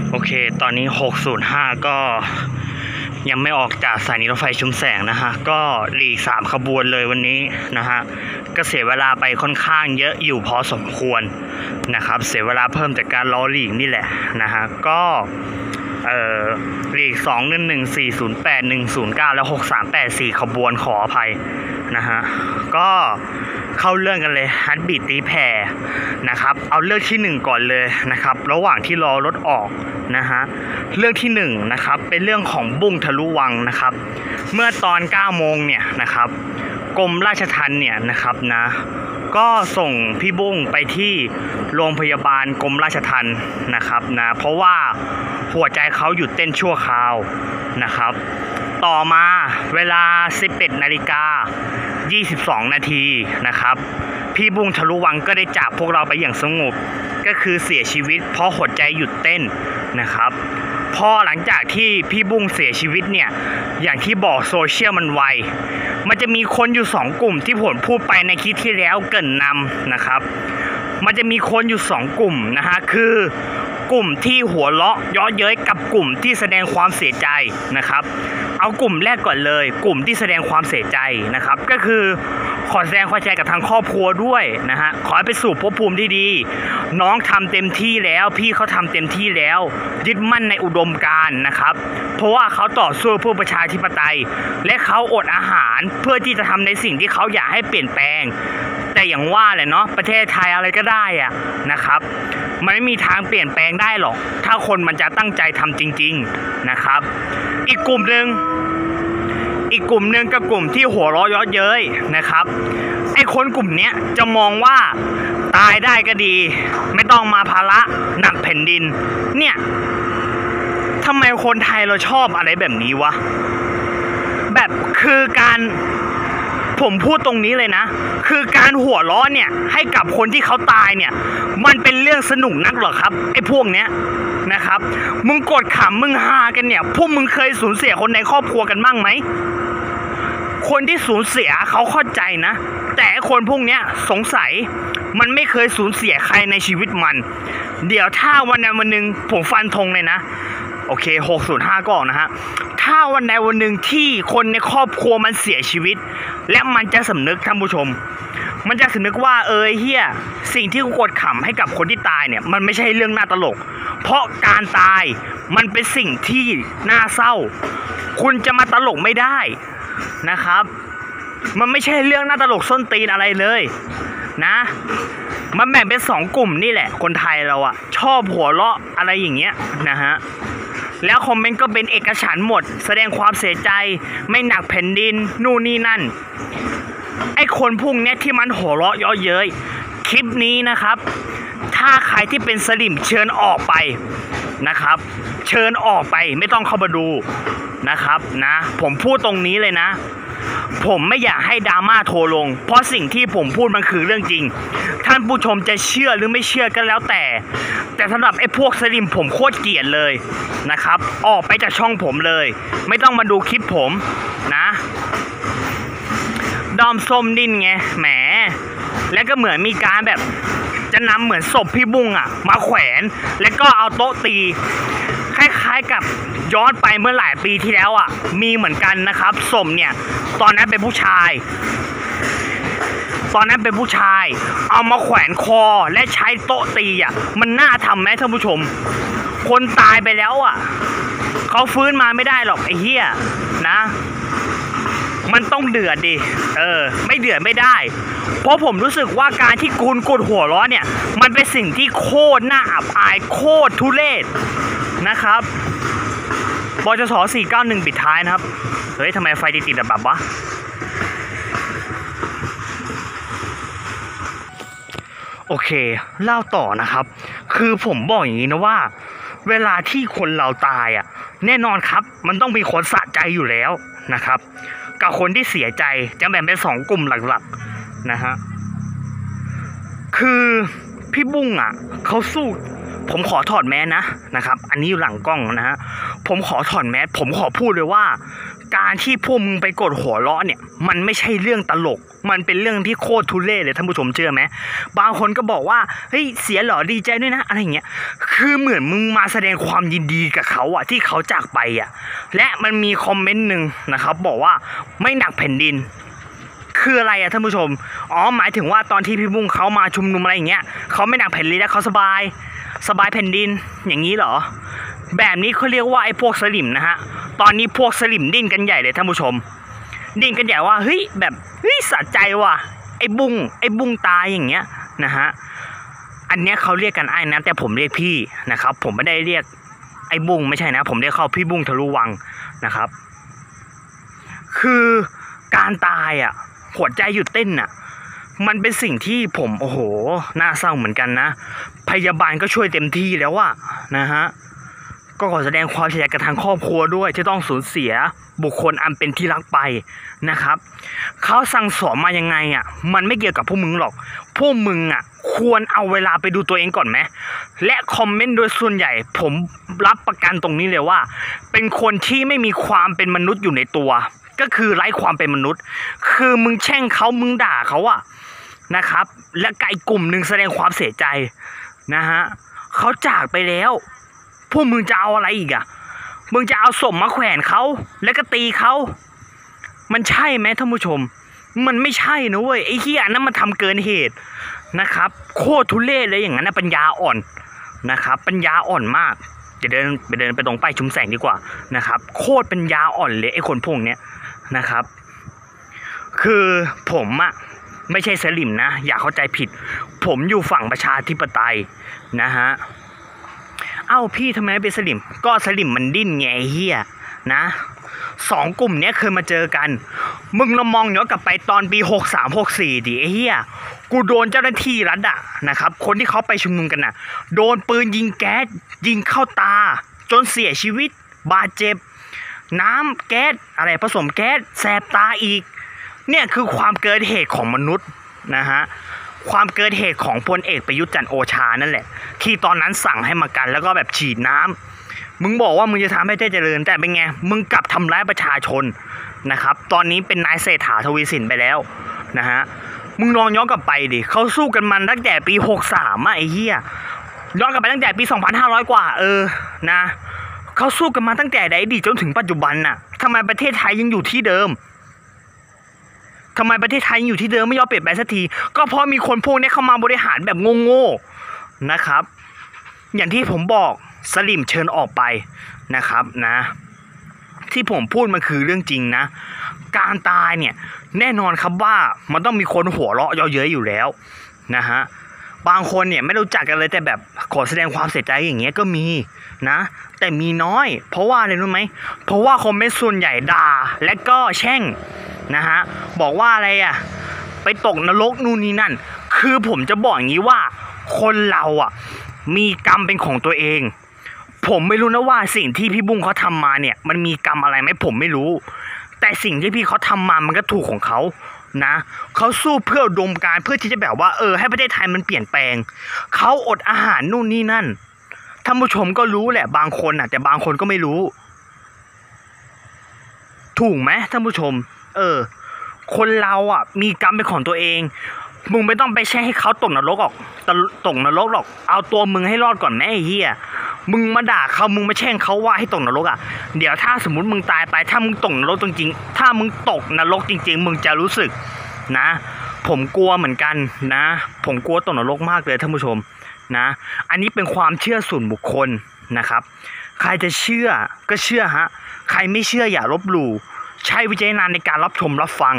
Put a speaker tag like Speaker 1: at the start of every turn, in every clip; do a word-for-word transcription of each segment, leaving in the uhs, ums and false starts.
Speaker 1: โอเคตอนนี้หกศูนย์ห้าก็ยังไม่ออกจากสถานีรถไฟชุมแสงนะฮะก็หลีกสามขบวนเลยวันนี้นะฮะก็เสียเวลาไปค่อนข้างเยอะอยู่พอสมควรนะครับเสียเวลาเพิ่มจากการรอหลีกนี่แหละนะฮะก็เอ่อหลีกสองหนึ่งหนึ่งสี่ศูนย์แปดหนึ่งศูนย์เก้าและหกสามแปดสี่ขบวนขออภัยนะฮะก็เข้าเรื่องกันเลยฮัตบีตีแผ่นะครับเอาเรื่องที่หนึ่งก่อนเลยนะครับระหว่างที่รอรถออกนะฮะเรื่องที่หนึ่งนะครับเป็นเรื่องของบุ้งทะลุวังนะครับเมื่อตอนเก้าโมงเนี่ยนะครับกรมราชทัณฑ์เนี่ยนะครับนะก็ส่งพี่บุ้งไปที่โรงพยาบาลกรมราชทัณฑ์นะครับนะเพราะว่าหัวใจเขาหยุดเต้นชั่วคราวนะครับต่อมาเวลา สิบเอ็ดนาฬิกายี่สิบสองนาทีนะครับพี่บุ้งทะลุวังก็ได้จากพวกเราไปอย่างสงบก็คือเสียชีวิตเพราะหัวใจหยุดเต้นนะครับพอหลังจากที่พี่บุ้งเสียชีวิตเนี่ยอย่างที่บอกโซเชียลมันไวมันจะมีคนอยู่สองกลุ่มที่ผมพูดไปในคลิปที่แล้วเกริ่นนำนะครับมันจะมีคนอยู่สองกลุ่มนะฮะคือกลุ่มที่หัวเราะเยาะเย้ยกับกลุ่มที่แสดงความเสียใจนะครับเอากลุ่มแรกก่อนเลยกลุ่มที่แสดงความเสียใจนะครับก็คือขอแสดงความเสียใจกับทางครอบครัวด้วยนะฮะขอให้ไปสู่ภพภูมิที่ดีน้องทำเต็มที่แล้วพี่เขาทำเต็มที่แล้วยึดมั่นในอุดมการณ์นะครับเพราะว่าเขาต่อสู้เพื่อประชาธิปไตยและเขาอดอาหารเพื่อที่จะทำในสิ่งที่เขาอยากให้เปลี่ยนแปลงแต่อย่างว่าแหละเนาะประเทศไทยอะไรก็ได้อะนะครับมันไม่มีทางเปลี่ยนแปลงได้หรอกถ้าคนมันจะตั้งใจทำจริงๆนะครับอีกกลุ่มหนึ่งอีกกลุ่มหนึ่งกับกลุ่มที่หัวเราะเยาะเย้ยนะครับไอ้คนกลุ่มนี้จะมองว่าตายได้ก็ดีไม่ต้องมาภาระหนักแผ่นดินเนี่ยทำไมคนไทยเราชอบอะไรแบบนี้วะแบบคือการผมพูดตรงนี้เลยนะคือการหัวเราะเนี่ยให้กับคนที่เขาตายเนี่ยมันเป็นเรื่องสนุกนักหรอครับไอ้พวกเนี้ยนะครับมึงกดขำมึงฮากันเนี่ยพวกมึงเคยสูญเสียคนในครอบครัวกันบ้างไหมคนที่สูญเสียเขาเข้าใจนะแต่คนพวกเนี้ยสงสัยมันไม่เคยสูญเสียใครในชีวิตมันเดี๋ยวถ้าวันใดวันหนึ่งผมฟันธงเลยนะโอเคหกศูนย์ห้าก็ออกนะฮะถ้าวันใดวันหนึ่งที่คนในครอบครัวมันเสียชีวิตและมันจะสำนึกท่านผู้ชมมันจะสำนึกว่าเออเฮียสิ่งที่กูกดขำให้กับคนที่ตายเนี่ยมันไม่ใช่เรื่องน่าตลกเพราะการตายมันเป็นสิ่งที่น่าเศร้าคุณจะมาตลกไม่ได้นะครับมันไม่ใช่เรื่องน่าตลกส้นตีนอะไรเลยนะมันแบ่งเป็นสองกลุ่มนี่แหละคนไทยเราอะชอบหัวเราะอะไรอย่างเงี้ยนะฮะแล้วคอมเมนต์ก็เป็นเอกฉันท์หมดแสดงความเสียใจไม่หนักแผ่นดินนู่นนี่นั่นไอ้คนพวกเนี้ยที่มันหัวเราะเยาะเย้ยคลิปนี้นะครับถ้าใครที่เป็นสลิมเชิญออกไปนะครับเชิญออกไปไม่ต้องเข้ามาดูนะครับนะผมพูดตรงนี้เลยนะผมไม่อยากให้ดราม่าโทรลงเพราะสิ่งที่ผมพูดมันคือเรื่องจริงท่านผู้ชมจะเชื่อหรือไม่เชื่อก็แล้วแต่แต่สำหรับไอ้พวกสลิมผมโคตรเกลียดเลยนะครับออกไปจากช่องผมเลยไม่ต้องมาดูคลิปผมนะดอมส้มดิ้นไงแหมแล้วก็เหมือนมีการแบบจะนำเหมือนศพพี่บุ้งอ่ะมาแขวนแล้วก็เอาโต๊ะตีคล้ายๆกับย้อนไปเมื่อหลายปีที่แล้วอ่ะมีเหมือนกันนะครับศพเนี่ยตอนนั้นเป็นผู้ชายตอนนั้นเป็นผู้ชายเอามาแขวนคอและใช้โต๊ะตีอ่ะมันน่าทำไหมท่านผู้ชมคนตายไปแล้วอ่ะเขาฟื้นมาไม่ได้หรอกไอ้เหี้ยนะมันต้องเดือดดิเออไม่เดือดไม่ได้เพราะผมรู้สึกว่าการที่คุณกดหัวล้อเนี่ยมันเป็นสิ่งที่โคตรน่าอับอายโคตรทุเรศนะครับบจสสี่เก้าหนึ่งปิดท้ายนะครับเฮ้ยทำไมไฟติดติดแบบวะโอเคเล่าต่อนะครับคือผมบอกอย่างนี้นะว่าเวลาที่คนเราตายอ่ะแน่นอนครับมันต้องมีคนสะใจอยู่แล้วนะครับกับคนที่เสียใจจะแบ่งเป็นสองกลุ่มหลักๆนะฮะคือพี่บุ้งอ่ะเขาสู้ผมขอถอดแมสนะนะครับอันนี้อยู่หลังกล้องนะฮะผมขอถอดแมสผมขอพูดเลยว่าการที่พวกมึงไปกดหัวเราะเนี่ยมันไม่ใช่เรื่องตลกมันเป็นเรื่องที่โคตรทุเรศเลยท่านผู้ชมเชื่อไหมบางคนก็บอกว่าเฮ้ยเสียหรอดีใจด้วยนะอะไรอย่างเงี้ยคือเหมือนมึงมาแสดงความยินดีกับเขาอะที่เขาจากไปอะและมันมีคอมเมนต์หนึ่งนะครับบอกว่าไม่หนักแผ่นดินคืออะไรอะท่านผู้ชมอ๋อหมายถึงว่าตอนที่พี่บุ้งเขามาชุมนุมอะไรอย่างเงี้ยเขาไม่หนักแผ่นดินแล้วเขาสบายสบายแผ่นดินอย่างนี้เหรอแบบนี้เขาเรียกว่าไอ้พวกสลิมนะฮะตอนนี้พวกสลิมดิ้นกันใหญ่เลยท่านผู้ชมดิ้นกันใหญ่ว่าเฮ้ยแบบเฮ้ยสะใจว่ะไอ้บุ้งไอ้บุ้งตายอย่างเงี้ยนะฮะอันเนี้ยเขาเรียกกันไอ้นะแต่ผมเรียกพี่นะครับผมไม่ได้เรียกไอ้บุ้งไม่ใช่นะผมเรียกเขาพี่บุ้งทะลุวังนะครับคือการตายอ่ะหัวใจหยุดเต้นอ่ะมันเป็นสิ่งที่ผมโอ้โหน่าเศร้าเหมือนกันนะพยาบาลก็ช่วยเต็มที่แล้วอะนะฮะก็ขอแสดงความเสียใจกับทางครอบครัวด้วยที่ต้องสูญเสียบุคคลอันเป็นที่รักไปนะครับเขาสั่งสอนมายังไงอ่ะมันไม่เกี่ยวกับพวกมึงหรอกพวกมึงอ่ะควรเอาเวลาไปดูตัวเองก่อนไหมและคอมเมนต์โดยส่วนใหญ่ผมรับประกันตรงนี้เลยว่าเป็นคนที่ไม่มีความเป็นมนุษย์อยู่ในตัวก็คือไร้ความเป็นมนุษย์คือมึงแช่งเขามึงด่าเขาอะนะครับและไก่กลุ่มหนึ่งแสดงความเสียใจนะฮะเขาจากไปแล้วพวกมึงจะเอาอะไรอีกอะมึงจะเอาศพมาแขวนเขาแล้วก็ตีเขามันใช่ไหมท่านผู้ชมมันไม่ใช่นะเว้ยไอ้เหี้ยนั่นมันทำเกินเหตุนะครับโคตรทุเรศเลยอย่างนั้นนะปัญญาอ่อนนะครับปัญญาอ่อนมากจะเดินไปเดินไปตรงป้ายชุมแสงดีกว่านะครับโคตรปัญญาอ่อนเลยไอ้คนพวกเนี้ยนะครับคือผมอะไม่ใช่สลิมนะอย่าเข้าใจผิดผมอยู่ฝั่งประชาธิปไตยนะฮะเอ้าพี่ทำไมเป็นสลิมก็สลิมมันดิ้นไงไอ้เหี้ยนะสองกลุ่มเนี้ยเคยมาเจอกันมึงลองมองย้อนกลับไปตอนปีหกสาม หกสี่ดิไอ้เหี้ยกูโดนเจ้าหน้าที่รัฐอะนะครับคนที่เขาไปชุมนุมกันน่ะโดนปืนยิงแก๊สยิงเข้าตาจนเสียชีวิตบาดเจ็บน้ำแก๊สอะไรผสมแก๊สแสบตาอีกเนี่ยคือความเกินเหตุของมนุษย์นะฮะความเกินเหตุของพลเอกประยุทธ์จันทร์โอชานั่นแหละที่ตอนนั้นสั่งให้มากันแล้วก็แบบฉีดน้ำมึงบอกว่ามึงจะทำให้เจริญแต่เป็นไงมึงกลับทำร้ายประชาชนนะครับตอนนี้เป็นนายเศรษฐาทวีสินไปแล้วนะฮะมึงลองย้อนกลับไปดิเขาสู้กันมันตั้งแต่ปีหกสามอ่ะไอ้เหี้ยย้อนกลับไปตั้งแต่ปีสองพันห้าร้อยกว่าเออนะเขาสู้กันมาตั้งแต่อดีตจนถึงปัจจุบันน่ะทำไมประเทศไทยยังอยู่ที่เดิมทำไมประเทศไทยยังอยู่ที่เดิมไม่ยอมเปลี่ยนแปลงสักทีก็เพราะมีคนพวกนี้เข้ามาบริหารแบบโง่ๆนะครับอย่างที่ผมบอกสลิมเชิญออกไปนะครับนะที่ผมพูดมันคือเรื่องจริงนะการตายเนี่ยแน่นอนครับว่ามันต้องมีคนหัวเราะเยอะเย้ยอยู่แล้วนะฮะบางคนเนี่ยไม่รู้จักกันเลยแต่แบบขอแสดงความเสียใจอย่างเงี้ยก็มีนะแต่มีน้อยเพราะว่าอะไรรู้ไหมเพราะว่าคอมเมนต์ส่วนใหญ่ด่าและก็แช่งนะฮะบอกว่าอะไรอ่ะไปตกนรกนู่นนี่นั่นคือผมจะบอกอย่างนี้ว่าคนเราอ่ะมีกรรมเป็นของตัวเองผมไม่รู้นะว่าสิ่งที่พี่บุ้งเขาทำมาเนี่ยมันมีกรรมอะไรไหมผมไม่รู้แต่สิ่งที่พี่เขาทำมามันก็ถูกของเขานะเขาสู้เพื่ออุดมการณ์เพื่อที่จะแบบว่าเออให้ประเทศไทยมันเปลี่ยนแปลงเขาอดอาหารนู่นนี่นั่นท่านผู้ชมก็รู้แหละบางคนอ่ะแต่บางคนก็ไม่รู้ถูกไหมท่านผู้ชมเออคนเราอ่ะมีกรรมเป็นของตัวเองมึงไม่ต้องไปแช่งให้เขาตกนรกหรอกตกนรกหรอกเอาตัวมึงให้รอดก่อนแม่ไอ้เหี้ยมึงมาด่าเขามึงมาแช่งเขาว่าให้ตกนรกอ่ะเดี๋ยวถ้าสมมติมึงตายไปถ้ามึงตกนรกจริงๆถ้ามึงตกนรกจริงๆมึงจะรู้สึกนะผมกลัวเหมือนกันนะผมกลัวตกนรกมากเลยท่านผู้ชมนะอันนี้เป็นความเชื่อส่วนบุคคลนะครับใครจะเชื่อก็เชื่อฮะใครไม่เชื่ออย่าลบหลู่ใช้วิจารณญาณในการรับชมรับฟัง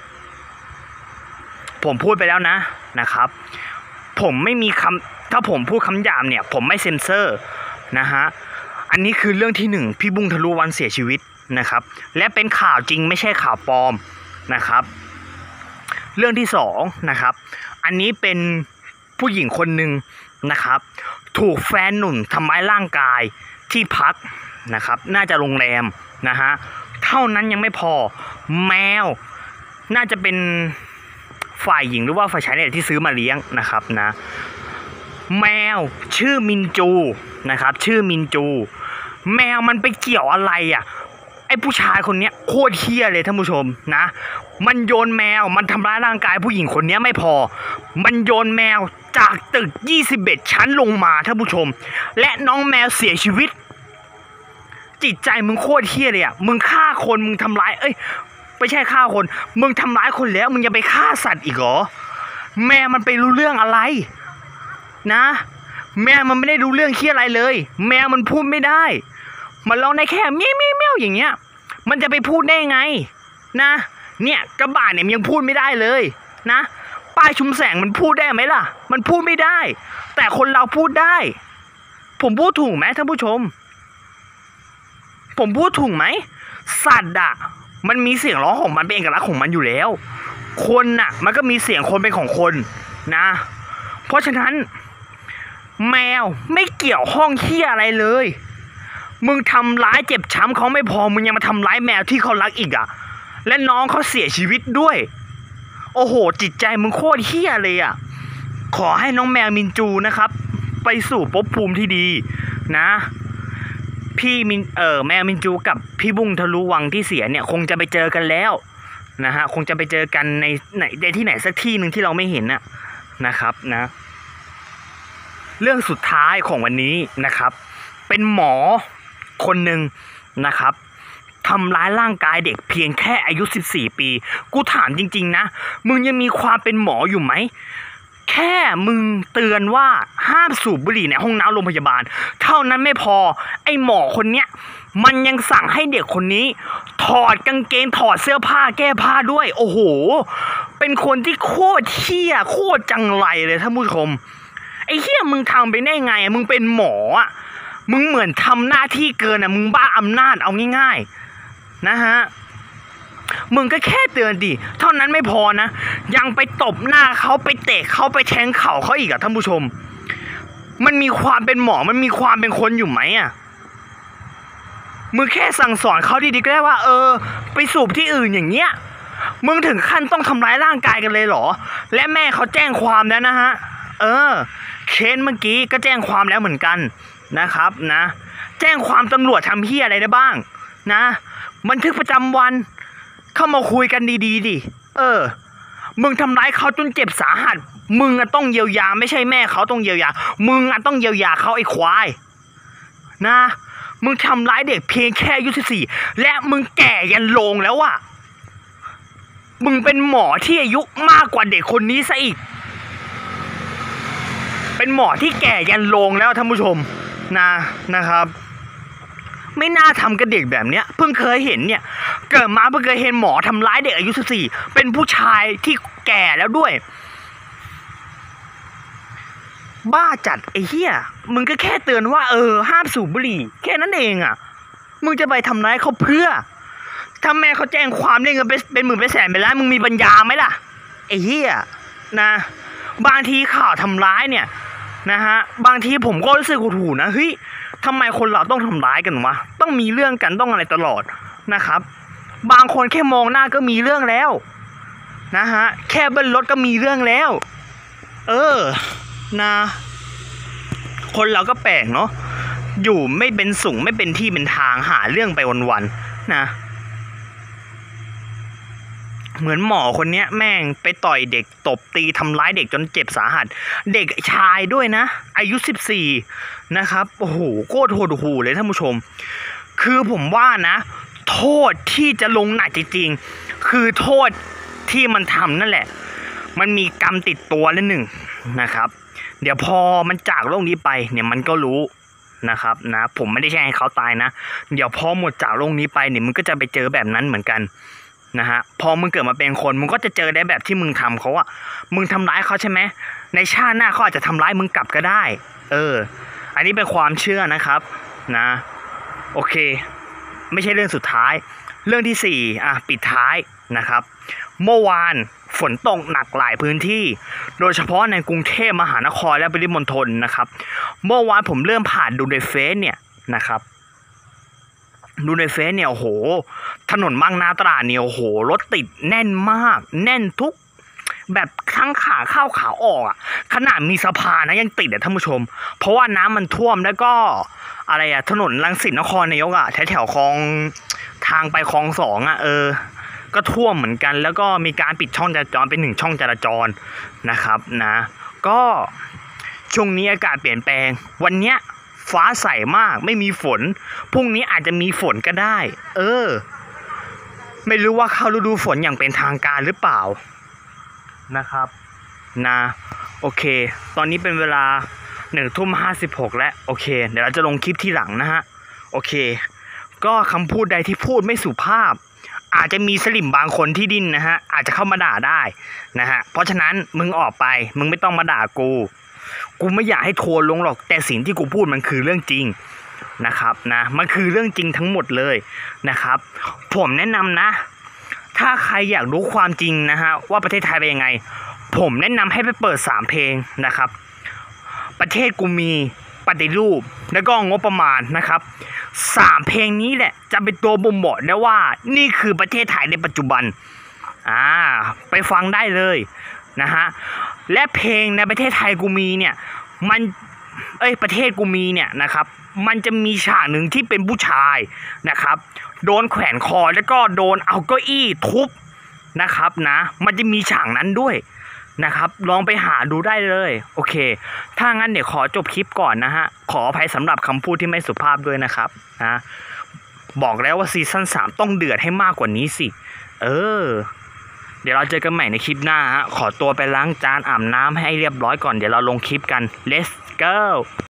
Speaker 1: ผมพูดไปแล้วนะนะครับผมไม่มีคำถ้าผมพูดคำหยาบเนี่ยผมไม่เซ็นเซอร์นะฮะอันนี้คือเรื่องที่หนึ่งพี่บุ้งทะลุวันเสียชีวิตนะครับและเป็นข่าวจริงไม่ใช่ข่าวปลอมนะครับเรื่องที่สองนะครับอันนี้เป็นผู้หญิงคนหนึ่งนะครับถูกแฟนหนุ่มทำร้ายร่างกายที่พักนะครับน่าจะโรงแรมนะฮะเท่านั้นยังไม่พอแมวน่าจะเป็นฝ่ายหญิงหรือว่าฝ่ายชายเนี่ยที่ซื้อมาเลี้ยงนะครับนะแมวชื่อมินจูนะครับชื่อมินจูแมวมันไปเกี่ยวอะไรอ่ะไอ้ผู้ชายคนเนี้ยโคตรเหี้ยเลยท่านผู้ชมนะมันโยนแมวมันทำร้ายร่างกายผู้หญิงคนนี้ไม่พอมันโยนแมวจากตึกยี่สิบเอ็ดชั้นลงมาท่านผู้ชมและน้องแมวเสียชีวิตจิตใจมึงโคตรเหี้ยเลยอ่ะมึงฆ่าคนมึงทำร้ายเอ้ยไม่ใช่ฆ่าคนมึงทำร้ายคนแล้วมึงยังไปฆ่าสัตว์อีกเหรอแมวมันไปรู้เรื่องอะไรนะแมวมันไม่ได้รู้เรื่องเหี้ยอะไรเลยแมวมันพูดไม่ได้มันร้องได้แค่เมี้ยวเมี้ยวเมี้ยวอย่างเงี้ยมันจะไปพูดได้ไงนะเนี่ยกระบะเนี่ยยังพูดไม่ได้เลยนะป้ายชุมแสงมันพูดได้ไหมล่ะมันพูดไม่ได้แต่คนเราพูดได้ผมพูดถูกไหมท่านผู้ชมผมพูดถูกไหมสัตว์อะมันมีเสียงร้องของมันเป็นเอกลักษณ์ของมันอยู่แล้วคนน่ะมันก็มีเสียงคนเป็นของคนนะเพราะฉะนั้นแมวไม่เกี่ยวข้องเหี้ยอะไรเลยมึงทำร้ายเจ็บช้ำเขาไม่พอมึงยังมาทำร้ายแมวที่เขารักอีกอ่ะและน้องเขาเสียชีวิตด้วยโอ้โหจิตใจมึงโคตรเหี้ยเลยอ่ะขอให้น้องแมวมินจูนะครับไปสู่ภพภูมิที่ดีนะพี่มินเออแมวมินจูกับพี่บุ้งทะลุวังที่เสียเนี่ยคงจะไปเจอกันแล้วนะฮะคงจะไปเจอกันในไหนในที่ไหนสักที่หนึ่งที่เราไม่เห็นน่ะนะครับนะเรื่องสุดท้ายของวันนี้นะครับเป็นหมอคนหนึ่งนะครับทำร้ายร่างกายเด็กเพียงแค่อายุสิบสี่ปีกูถามจริงๆนะมึงยังมีความเป็นหมออยู่ไหมแค่มึงเตือนว่าห้ามสูบบุหรี่ในห้องน้ำโรงพยาบาลเท่านั้นไม่พอไอ้หมอคนเนี้ยมันยังสั่งให้เด็กคนนี้ถอดกางเกงถอดเสื้อผ้าแก้ผ้าด้วยโอ้โหเป็นคนที่โคตรเหี้ยโคตรจังไรเลยท่านผู้ชมไอ้เหี้ยมึงทำไปได้ไงมึงเป็นหมออ่ะมึงเหมือนทำหน้าที่เกินอ่ะมึงบ้าอำนาจเอาง่ายๆนะฮะมึงก็แค่เตือนดิเท่านั้นไม่พอนะยังไปตบหน้าเขาไปเตะเขาไปแทงเข่าเขาอีกอ่ะท่านผู้ชมมันมีความเป็นหมอมันมีความเป็นคนอยู่ไหมอ่ะมึงแค่สั่งสอนเขาดีๆก็ได้ว่าเออไปสูบที่อื่นอย่างเงี้ยมึงถึงขั้นต้องทำร้ายร่างกายกันเลยเหรอและแม่เขาแจ้งความแล้วนะฮะเออเคสเมื่อกี้ก็แจ้งความแล้วเหมือนกันนะครับนะแจ้งความตำรวจทำเหี้ยอะไรได้บ้างนะบันทึกประจำวันเข้ามาคุยกันดีๆดิเออมึงทำร้ายเขาจนเจ็บสาหัสมึงอะต้องเยียวยาไม่ใช่แม่เขาต้องเยียวยามึงอะต้องเยียวยาเขาไอ้ควายนะมึงทำร้ายเด็กเพียงแค่อายุสิบสี่และมึงแก่ยันโลงแล้วอะมึงเป็นหมอที่อายุมากกว่าเด็กคนนี้ซะอีกเป็นหมอที่แก่ยันโลงแล้วท่านผู้ชมนะนะครับไม่น่าทำกับเด็กแบบเนี้ยเพิ่งเคยเห็นเนี่ยเกิดมาเพิ่งเคยเห็นหมอทำร้ายเด็กอายุสิบสี่เป็นผู้ชายที่แก่แล้วด้วยบ้าจัดไอ้เหี้ยมึงก็แค่เตือนว่าเออห้ามสูบบุหรี่แค่นั้นเองอ่ะมึงจะไปทำร้ายเขาเพื่อถ้าแม่เขาแจ้งความได้เงินเป็นหมื่นเป็นแสนไปแล้วมึงมีปัญญาไหมล่ะไอ้เหี้ยนะบางทีข่าวทำร้ายเนี่ยนะฮะบางทีผมก็รู้สึกหดหู่นะเฮ้ยทำไมคนเราต้องทำร้ายกันวะต้องมีเรื่องกันต้องอะไรตลอดนะครับบางคนแค่มองหน้าก็มีเรื่องแล้วนะฮะแค่เบิ้ลรถก็มีเรื่องแล้วเออนะคนเราก็แปลกเนาะอยู่ไม่เป็นสูงไม่เป็นที่เป็นทางหาเรื่องไปวันๆนะเหมือนหมอคนเนี้ยแม่งไปต่อยเด็กตบตีทำร้ายเด็กจนเจ็บสาหัสเด็กชายด้วยนะอายุสิบสี่นะครับโอ้โหโคตรโหดหูเลยท่านผู้ชมคือผมว่านะโทษที่จะลงหนักจริงๆคือโทษที่มันทำนั่นแหละมันมีกรรมติดตัวแล้วหนึ่งนะครับเดี๋ยวพอมันจากโลกนี้ไปเนี่ยมันก็รู้นะครับนะผมไม่ได้แช่งให้เขาตายนะเดี๋ยวพอหมดจากโลกนี้ไปเนี่ยมึงก็จะไปเจอแบบนั้นเหมือนกันนะฮะพอมึงเกิดมาเป็นคนมึงก็จะเจอได้แบบที่มึงทำเขาอะมึงทำร้ายเขาใช่ไหมในชาติหน้าเขาอาจจะทำร้ายมึงกลับก็ได้เอออันนี้เป็นความเชื่อนะครับนะโอเคไม่ใช่เรื่องสุดท้ายเรื่องที่สี่อ่ะปิดท้ายนะครับเมื่อวานฝนตกหนักหลายพื้นที่โดยเฉพาะในกรุงเทพมหานครและปริมณฑลนะครับเมื่อวานผมเริ่มผ่านดูในเฟซเนี่ยนะครับดูในเฟซเนี่ยโอ้โหถนนบางนาตราดเนี่ยโอ้โหรถติดแน่นมากแน่นทุกแบบทั้งขาเข้าขาออกอ่ะขนาดมีสะพานนะยังติดอ่ะท่านผู้ชมเพราะว่าน้ำมันท่วมแล้วก็อะไรอ่ะถนนรังสิตนครนายกอ่ะแถวแถวคลองทางไปคลองสองอ่ะเออก็ท่วมเหมือนกันแล้วก็มีการปิดช่องจราจรเป็นหนึ่งช่องจราจรนะครับนะก็ช่วงนี้อากาศเปลี่ยนแปลงวันเนี้ยฟ้าใสมากไม่มีฝนพรุ่งนี้อาจจะมีฝนก็ได้เออไม่รู้ว่าเข้าฤดูฝนอย่างเป็นทางการหรือเปล่านะครับนะโอเคตอนนี้เป็นเวลาหนึ่งทุ่มห้าสิบหกแล้วโอเคเดี๋ยวเราจะลงคลิปที่หลังนะฮะโอเคก็คำพูดใดที่พูดไม่สุภาพอาจจะมีสลิมบางคนที่ดิ้นนะฮะอาจจะเข้ามาด่าได้นะฮะเพราะฉะนั้นมึงออกไปมึงไม่ต้องมาด่ากูกูไม่อยากให้ทัวร์ลงหรอกแต่สิ่งที่กูพูดมันคือเรื่องจริงนะครับนะมันคือเรื่องจริงทั้งหมดเลยนะครับผมแนะนำนะถ้าใครอยากรู้ความจริงนะฮะว่าประเทศไทยเป็นยังไงผมแนะนำให้ไปเปิดสามเพลงนะครับประเทศกูมีปฏิรูปแล้วก็งบประมาณนะครับสามเพลงนี้แหละจะเป็นตัวบ่งบอกได้ว่านี่คือประเทศไทยในปัจจุบันอ่าไปฟังได้เลยนะฮะและเพลงในประเทศไทยกูมีเนี่ยมันเอ้ยประเทศกูมีเนี่ยนะครับมันจะมีฉากหนึ่งที่เป็นผู้ชายนะครับโดนแขวนคอแล้วก็โดนเอาเก้าอี้ทุบนะครับนะมันจะมีฉากนั้นด้วยนะครับลองไปหาดูได้เลยโอเคถ้างั้นเดี๋ยวขอจบคลิปก่อนนะฮะขออภัยสำหรับคำพูดที่ไม่สุภาพด้วยนะครับนะบอกแล้วว่าซีซั่นสามต้องเดือดให้มากกว่านี้สิเออเดี๋ยวเราเจอกันใหม่ในคลิปหน้าฮะขอตัวไปล้างจานอาบน้ำให้เรียบร้อยก่อนเดี๋ยวเราลงคลิปกัน let's go